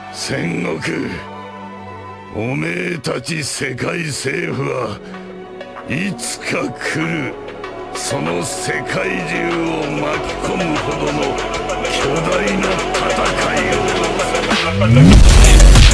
戦国、おめえたち世界政府はいつか来る。その世界中を巻き込むほどの巨大な戦いを